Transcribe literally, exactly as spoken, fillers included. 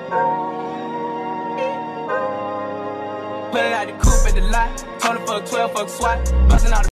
Put it out the coupe at the lot. Told her fuck twelve, fuck SWAT. Bustin' all the